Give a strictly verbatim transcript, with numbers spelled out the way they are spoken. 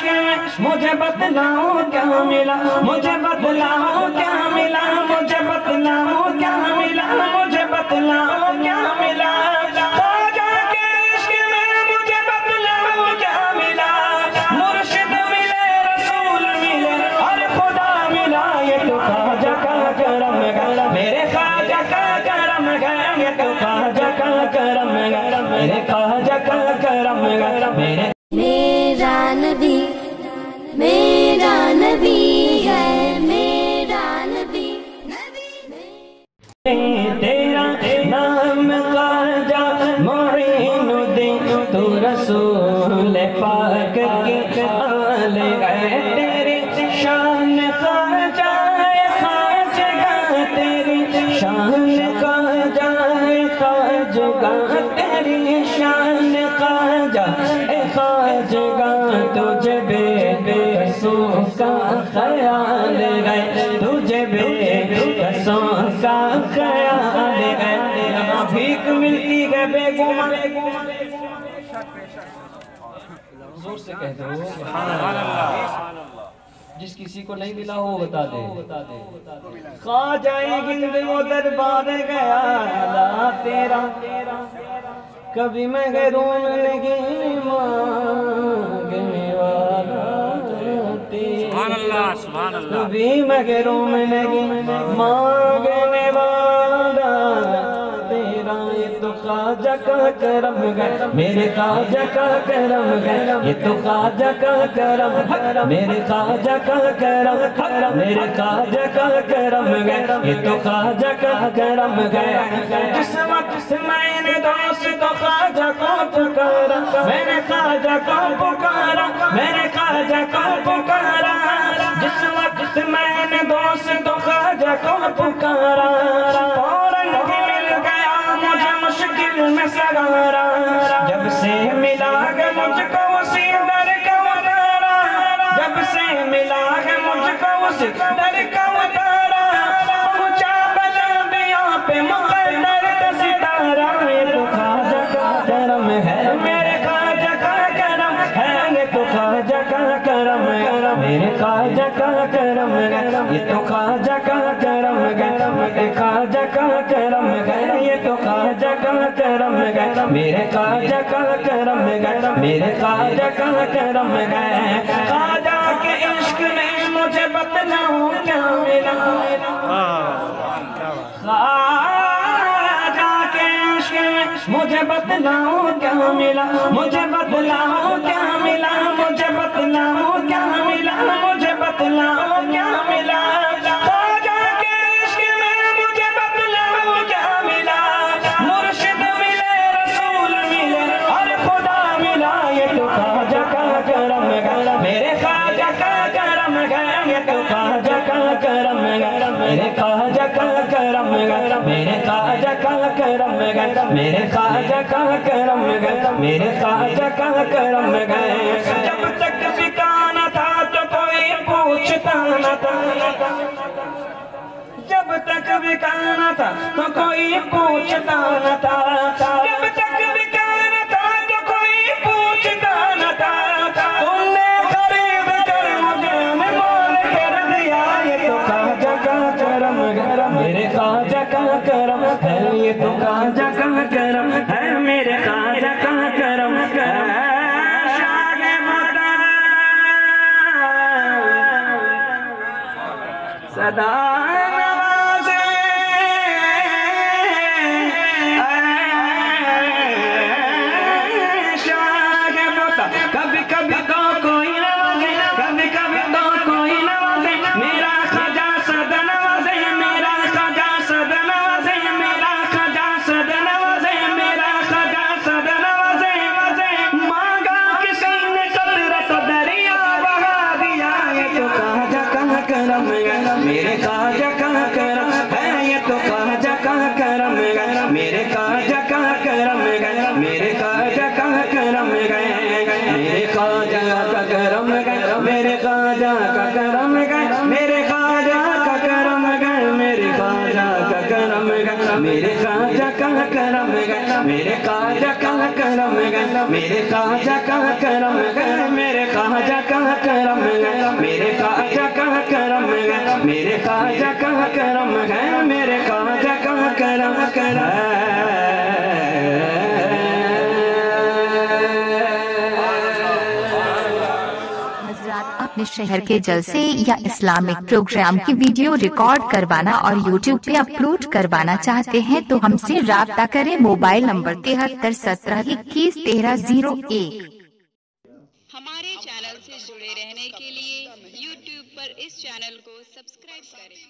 مجھے بتلاؤ کیا ملا مجھے بتلاؤ کیا ملا مجھے بتلاؤ کیا ملا مجھے بتلاؤ کیا ملا خواجہ کے عشق میں مجھے بتلاؤ کیا ملا مرشد ملے رسول ملے اور خدا ملا یہ تو خواجہ کا کرم ہے میرے خواجہ کا کرم ہے یہ تو خواجہ کا کرم ہے میرے خواجہ کا کرم ہے میرے میرا نبی میرا نبی ہے میرا نبی تیرا نام خواجہ معین الدین تو رسول پاک کے آل ہے تیری شان خواجہ خواجہ تیری شان خواجہ خواجہ تیری شان خواجہ خواجہ تجھے بے قصوں کا خیال ہے تجھے بے قصوں کا خیال ہے بھیک ملتی ہے بے گمان زور سے کہہ دو سبحان اللہ جس کسی کو نہیں ملا ہو بتا دے خواجہ ہند وہ دربار گیا لا تیرا کبھی میں غیروں لگی مانگنے والا سبحان اللہ سبحان اللہ کبھی میں غیروں میں لگی مانگنے والا تیرا یہ تو خواجہ کا کرم ہے میرے خواجہ کا کرم ہے یہ تو خواجہ کا کرم ہے میرے خواجہ کا کرم میرے خواجہ کا کرم ہے یہ تو خواجہ کا کرم ہے جس وقت میں نے دوست تو خواجہ کو پکارا میں نے خواجہ کو پکارا میں نے خواجہ کو پکارا جس وقت میں نے دوست تو خواجہ کو پکارا فوراً ہی مل گیا مجھے مشکل میں سہارا جب سے ملا ہے مجھ کو اسی در کا اتارا جب سے ملا ہے مجھ کو اسی در کا اتارا پہنچا بلندیوں پہ مقدر کا ستارہ یہ تو خواجہ کا کرم ہے میرے خواجہ کا کرم ہے یہ تو خواجہ کا کرم ہے میرے خواجہ کا کرم ہے یہ تو خواجہ کا کرم ہے میرے خواجہ کا کرم ہے یہ تو خواجہ کا کرم ہے میرے خواجہ کا کرم ہے میرے خواجہ کا کرم ہے خواجہ کے عشق میں مجھے بتلاؤ کیا ملا خواجہ کے عشق میں مجھے بتلاؤ کیا ملا مجھے بتلاؤ کیا ملا مجھے بتلاؤ کیا ملا مجھے بتلاؤ کیا ملا خواجہ کے عشق میں مجھے بتلاؤ کیا ملا مرشد ملے رسول ملے اور خدا ملا یہ تو خواجہ کا کرم ہے میرے خواجہ کا کرم ہے یہ تو خواجہ کا کرم ہے میرے خواجہ کا کرم ہے میرے خواجہ کا کرم ہے میرے خواجہ کا کرم ہے میرے خواجہ کا کرم ہے جب تک بکانا تھا تو کوئی پوچھتا نہ تھا جب تک بکانا تھا تو کوئی پوچھتا نہ تھا جب تک بکانا تھا تو کوئی پوچھتا نہ تھا تم نے خرید کر مجھے مول کر دیا یہ تو خواجہ کا کرم ہے میرے خواجہ کا کرم ہے یہ تو خواجہ کا کرم ہے میرے خواجہ کا کرم ہے صدا نوازے شاہ متا کبھی کبھی تو کوئی نوازے کبھی کبھی تو کوئی نوازے میرا خواجہ صدا نوازے میرا خواجہ صدا نوازے میرا خواجہ صدا نوازے میرا خواجہ صدا نوازے مانگا کسی نے قدرت دریا بہا دیا یہ تو خواجہ کا کرم ہے میرے خواجہ کا کرم ہے یہ تو خواجہ کا کرم ہے میرے خواجہ کا کرم ہے میرے خواجہ کا کرم ہے میرے خواجہ کا کرم ہے میرے خواجہ کا کرم ہے میرے خواجہ کا کرم ہے میرے خواجہ کا کرم ہے میرے خواجہ کا کرم ہے میرے خواجہ کا کرم ہے میرے خواجہ کا کرم ہے میرے خواجہ کا کرم ہے میرے خواجہ کا کرم ہے میرے خواجہ کا کرم ہے اپنے شہر کے جلسے یا اسلامک پروگرام کی ویڈیو ریکارڈ کروانا اور یوٹیوب پہ اپلوڈ کروانا چاہتے ہیں تو ہم سے رابطہ کریں موبائل نمبر تہتر سترہ اکیس تیرہ زیرو ایک۔ ہمارے چینل سے جڑے رہنے کے لیے یوٹیوب پر اس چینل کو سبسکرائب کریں۔